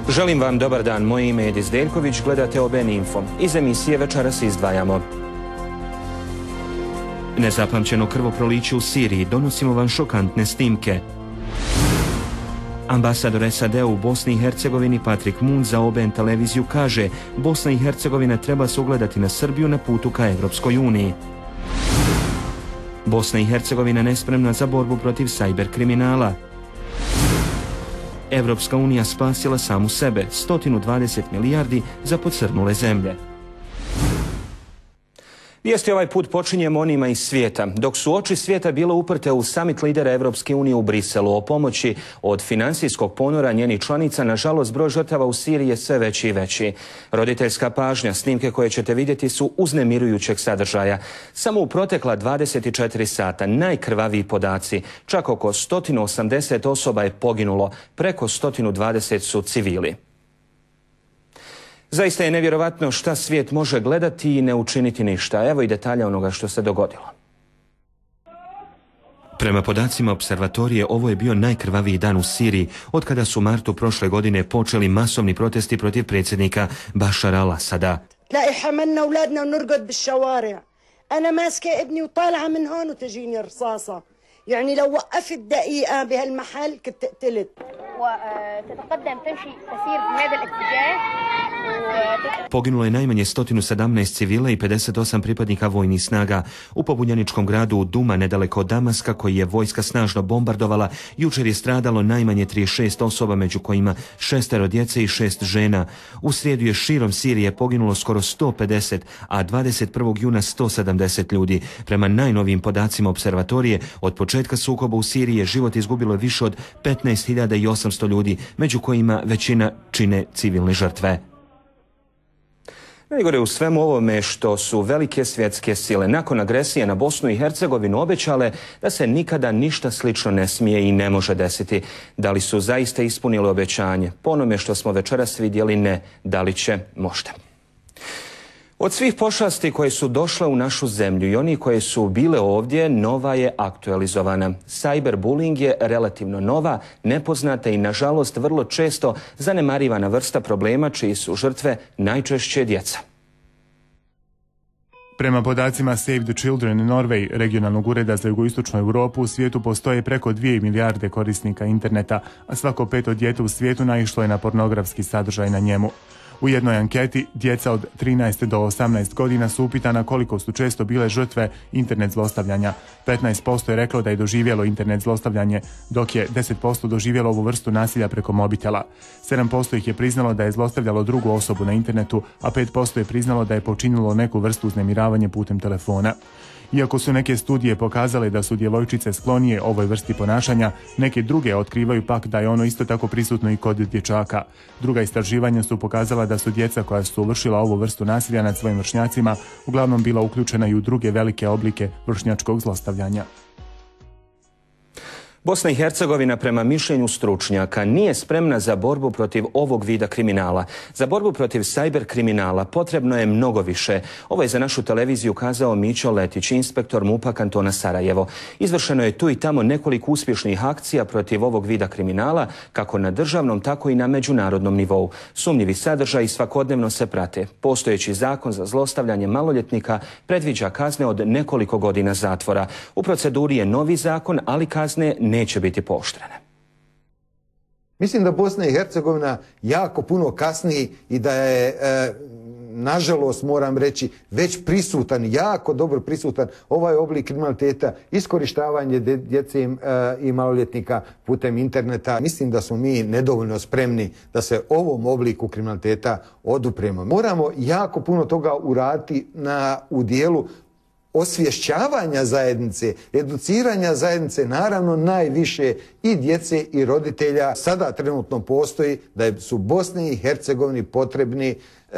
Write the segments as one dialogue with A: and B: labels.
A: Želim vam dobar dan, moje ime je Edis Deljković, gledate OBN Info. Iz emisije večeras izdvajamo. Nezapamćeno krvoproliće u Siriji, donosimo vam šokantne snimke. Ambasador SAD u Bosni i Hercegovini Patrick Moon za OBN televiziju kaže: Bosna i Hercegovina treba se ugledati na Srbiju na putu ka Evropskoj uniji. Bosna i Hercegovina nespremna za borbu protiv sajber kriminala. Evropska unija spasila samu sebe, 120 milijardi za pocrnule zemlje. Vijesti ovaj put počinjemo onima iz svijeta. Dok su oči svijeta bile uprte u summit lidera Evropske unije u Briselu o pomoći od financijskog ponora njenih članica, nažalost broj žrtava u Siriji je sve veći i veći. Roditeljska pažnja, snimke koje ćete vidjeti su uznemirujućeg sadržaja. Samo u protekla 24 sata najkrvaviji podaci, čak oko 180 osoba je poginulo, preko 120 su civili. Zaista je nevjerovatno šta svijet može gledati i ne učiniti ništa. Evo i detalja onoga što se dogodilo. Prema podacima observatorije, ovo je bio najkrvaviji dan u Siriji otkada su u martu prošle godine počeli masovni protesti protiv predsjednika Bašara al-Asada.
B: يعني لو وقفت دقيقة بهالمحل كنت قتلت. وتتقدم تمشي تسير بهذا الاتجاه.
A: Poginulo je najmanje 117 civila i 58 pripadnika vojnih snaga u pobunjeničkom gradu Duma nedaleko od Damaska, koji je vojska snažno bombardovala. Jučer je stradalo najmanje 36 osoba, među kojima 6 djece i 6 žena. U srijedu je širom Sirije poginulo skoro 150, a 21. juna 170 ljudi. Prema najnovijim podacima observatorije, od početka sukoba u Siriji je život izgubilo više od 15.800 ljudi, među kojima većina čine civilne žrtve. Najgore u svemu ovome što su velike svjetske sile nakon agresije na Bosnu i Hercegovinu obećale da se nikada ništa slično ne smije i ne može desiti. Da li su zaista ispunili obećanje? Po onome što smo večeras vidjeli, ne. Da li će? Možda. Od svih pošasti koje su došle u našu zemlju i oni koje su bile ovdje, nova je aktualizovana. Cyberbullying je relativno nova, nepoznata i nažalost vrlo često zanemarivana vrsta problema čiji su žrtve najčešće djeca.
C: Prema podacima Save the Children Norway, regionalnog ureda za jugoistočnu Europu, u svijetu postoje preko 2 milijarde korisnika interneta, a svako 5. dijete u svijetu naišlo je na pornografski sadržaj na njemu. U jednoj anketi djeca od 13 do 18 godina su upitana koliko su često bile žrtve internet zlostavljanja. 15% je reklo da je doživjelo internet zlostavljanje, dok je 10% doživjelo ovu vrstu nasilja preko mobitela. 7% ih je priznalo da je zlostavljalo drugu osobu na internetu, a 5% je priznalo da je počinilo neku vrstu uznemiravanja putem telefona. Iako su neke studije pokazale da su djevojčice sklonije ovoj vrsti ponašanja, neke druge otkrivaju pak da je ono isto tako prisutno i kod dječaka. Druga istraživanja su pokazala da su djeca koja su vršila ovu vrstu nasilja nad svojim vršnjacima uglavnom bila uključena i u druge velike oblike vršnjačkog zlostavljanja.
A: Bosna i Hercegovina prema mišljenju stručnjaka nije spremna za borbu protiv ovog vida kriminala. Za borbu protiv sajber kriminala potrebno je mnogo više. Ovo je za našu televiziju kazao Mićo Letić, inspektor MUP-a kantona Sarajevo. Izvršeno je tu i tamo nekoliko uspješnih akcija protiv ovog vida kriminala, kako na državnom, tako i na međunarodnom nivou. Sumnjivi sadržaji svakodnevno se prate. Postojeći zakon za zlostavljanje maloljetnika predviđa kazne od nekoliko godina zatvora. U proceduri je novi zakon, ali kazne neće biti pooštrene.
D: Mislim da Bosna i Hercegovina jako puno kasni i da je, nažalost moram reći, već prisutan, jako dobro prisutan ovaj oblik kriminaliteta, iskorištavanje djece i maloljetnika putem interneta. Mislim da smo mi nedovoljno spremni da se ovom obliku kriminaliteta odupremo. Moramo jako puno toga uraditi u dijelu osvješćavanja zajednice, educiranja zajednice, naravno najviše i djece i roditelja. Sada trenutno postoji da su Bosni i Hercegovini potrebni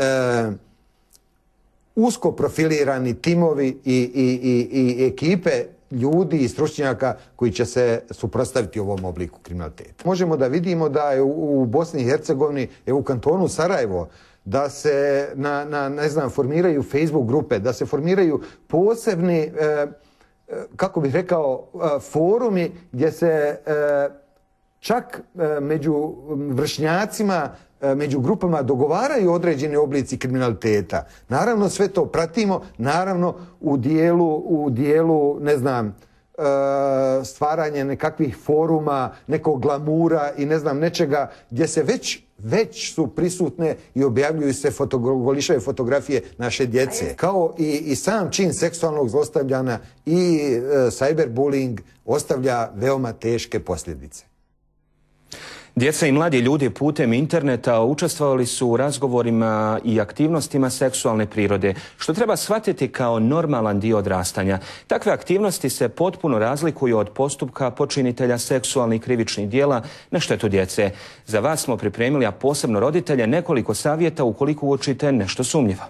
D: usko profilirani timovi i ekipe ljudi i stručnjaka koji će se suprotstaviti ovom obliku kriminaliteta. Možemo da vidimo da je u Bosni i Hercegovini, u kantonu Sarajevo, da se formiraju Facebook grupe, da se formiraju posebni, kako bih rekao, forumi gdje se čak među vršnjacima među grupama dogovaraju određeni oblici kriminaliteta. Naravno sve to pratimo, naravno u dijelu ne znam, stvaranje nekakvih foruma, nekog glamura i ne znam nečega gdje se već su prisutne i objavljuju se golišave fotografije naše djece. Kao i sam čin seksualnog zlostavljanja i cyberbullying ostavlja veoma teške posljedice.
A: Djeca i mladi ljudi putem interneta učestvovali su u razgovorima i aktivnostima seksualne prirode, što treba shvatiti kao normalan dio odrastanja. Takve aktivnosti se potpuno razlikuju od postupka počinitelja seksualnih krivičnih djela na štetu djece. Za vas smo pripremili, a posebno roditelje, nekoliko savjeta ukoliko uočite nešto sumnjivo.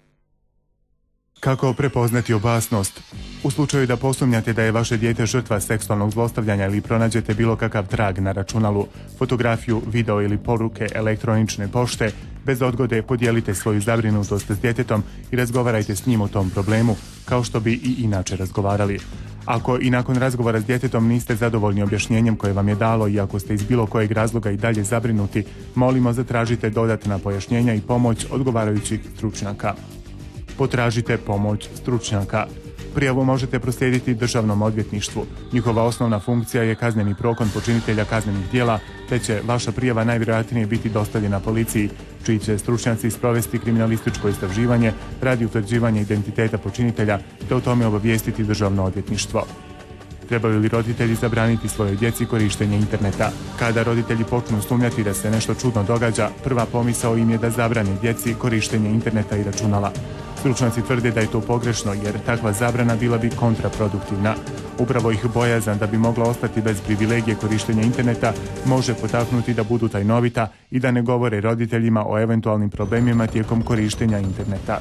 C: Kako prepoznati opasnost? U slučaju da posumnjate da je vaše dijete žrtva seksualnog zlostavljanja ili pronađete bilo kakav trag na računalu, fotografiju, video ili poruke elektronične pošte, bez odgode podijelite svoju zabrinutost s djetetom i razgovarajte s njim o tom problemu, kao što bi i inače razgovarali. Ako i nakon razgovora s djetetom niste zadovoljni objašnjenjem koje vam je dalo i ako ste iz bilo kojeg razloga i dalje zabrinuti, molimo zatražite dodatna pojašnjenja i pomoć odgovarajućih stručnjaka. Potražite pomoć stručnjaka. Prijavu možete proslijediti Državnom odvjetništvu. Njihova osnovna funkcija je kazneni progon počinitelja kaznenih djela, te će vaša prijava najvjerojatnije biti dostavljena policiji, čiji će stručnjaci sprovesti kriminalističko istraživanje radi utvrđivanja identiteta počinitelja, te o tome obavijestiti Državno odvjetništvo. Trebaju li roditelji zabraniti svojoj djeci korištenje interneta? Kada roditelji počnu sumnjati da se nešto čudno događa, prva pomisao im je da zabrane djeci korištenje interneta i računala. Stručnjaci tvrde da je to pogrešno jer takva zabrana bila bi kontraproduktivna. Upravo ih bojazan da bi mogla ostati bez privilegije korištenja interneta može potaknuti da budu tajnovita i da ne govore roditeljima o eventualnim problemima tijekom korištenja interneta.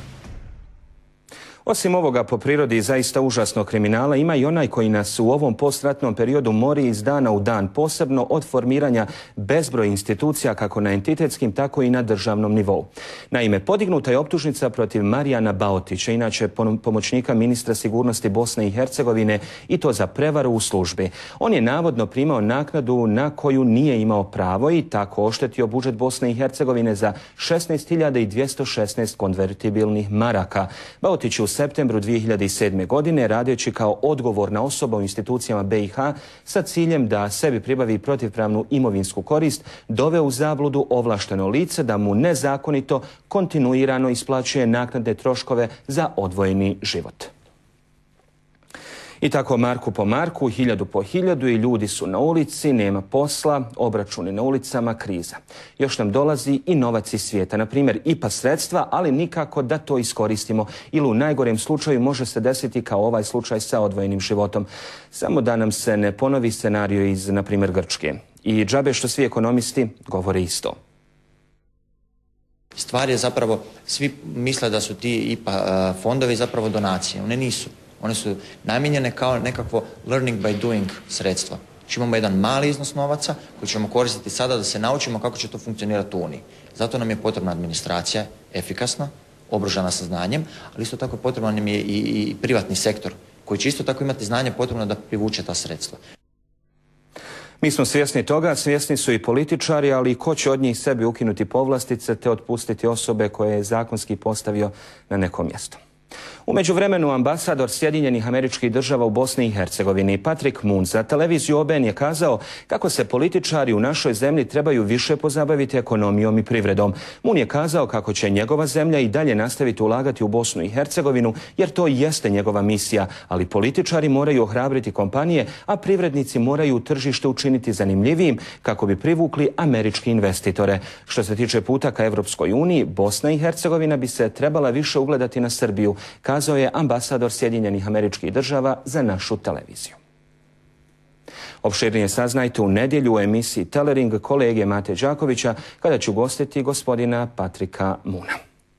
A: Osim ovoga po prirodi zaista užasnog kriminala, ima i onaj koji nas u ovom postratnom periodu mori iz dana u dan, posebno od formiranja bezbroj institucija kako na entitetskim, tako i na državnom nivou. Naime, podignuta je optužnica protiv Marijana Baotića, inače pomoćnika ministra sigurnosti Bosne i Hercegovine, i to za prevaru u službi. On je navodno primao naknadu na koju nije imao pravo i tako oštetio budžet Bosne i Hercegovine za 16.216 konvertibilnih maraka. Baotić u septembru 2007. godine, radeći kao odgovorna osoba u institucijama BiH sa ciljem da sebi pribavi protivpravnu imovinsku korist, doveo u zabludu ovlašteno lice da mu nezakonito kontinuirano isplaćuje naknadne troškove za odvojeni život. I tako marku po marku, 1000 po 1000 i ljudi su na ulici, nema posla, obračuni na ulicama, kriza. Još nam dolazi i novac iz svijeta, na primjer IPA sredstva, ali nikako da to iskoristimo. Ili u najgorem slučaju može se desiti kao ovaj slučaj sa odvojenim životom. Samo da nam se ne ponovi scenario iz, na primjer, Grčke. I džabe što svi ekonomisti govore isto.
E: Stvar je zapravo, svi misle da su ti IPA fondovi zapravo donacije, one nisu. One su namijenjene kao nekakvo learning by doing sredstva. Znači imamo jedan mali iznos novaca koji ćemo koristiti sada da se naučimo kako će to funkcionirati u Uniji. Zato nam je potrebna administracija, efikasna, obružana sa znanjem, ali isto tako potreban nam je i privatni sektor koji će isto tako imati znanje potrebno da privuče ta sredstva.
A: Mi smo svjesni toga, svjesni su i političari, ali ko će od njih sebi ukinuti povlastice te otpustiti osobe koje je zakonski postavio na neko mjesto. U međuvremenu ambasador Sjedinjenih Američkih Država u Bosni i Hercegovini Patrick Moon za televiziju OBN je kazao kako se političari u našoj zemlji trebaju više pozabaviti ekonomijom i privredom. Moon je kazao kako će njegova zemlja i dalje nastaviti ulagati u Bosnu i Hercegovinu jer to jeste njegova misija, ali političari moraju ohrabriti kompanije, a privrednici moraju tržište učiniti zanimljivijim kako bi privukli američke investitore. Što se tiče puta ka Evropskoj uniji, Bosna i Hercegovina bi se trebala više ugledati na Srbiju, kazao je ambasador Sjedinjenih Američkih Država za našu televiziju. Opširnije saznajte u nedjelju u emisiji Telering kolege Mate Đakovića kada ću gostiti gospodina Patrika Moona.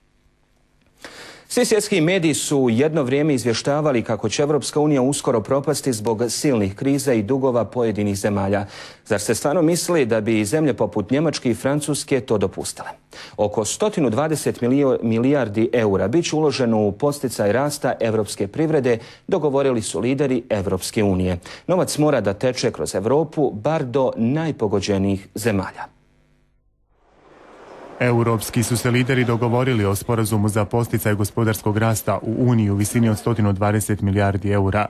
A: Svi svjetski mediji su jedno vrijeme izvještavali kako će Evropska unija uskoro propasti zbog silnih kriza i dugova pojedinih zemalja. Zar se stvarno misli da bi zemlje poput Njemačke i Francuske to dopustile? Oko 120 milijardi eura bit će uloženo u podsticaj rasta evropske privrede, dogovorili su lideri Evropske unije. Novac mora da teče kroz Europu, bar do najpogođenijih zemalja.
C: Europski su se lideri dogovorili o sporazumu za posticaj gospodarskog rasta u Uniji u visini od 120 milijardi eura.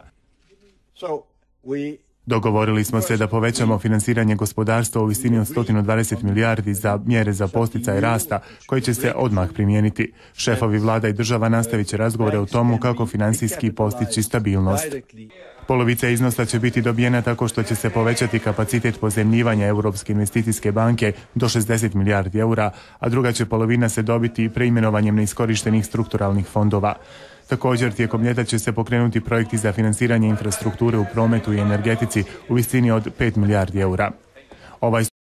C: Dogovorili smo se da povećamo finansiranje gospodarstva u visini od 120 milijardi za mjere za posticaj rasta koji će se odmah primijeniti. Šefovi vlada i država nastavit će razgovore o tomu kako financijski postići stabilnost. Polovica iznosa će biti dobijena tako što će se povećati kapacitet pozajmljivanja Europske investicijske banke do 60 milijardi eura, a druga će polovina se dobiti preimenovanjem neiskorištenih strukturalnih fondova. Također, tijekom ljeta će se pokrenuti projekti za financiranje infrastrukture u prometu i energetici u visini od 5 milijardi eura. Ovaj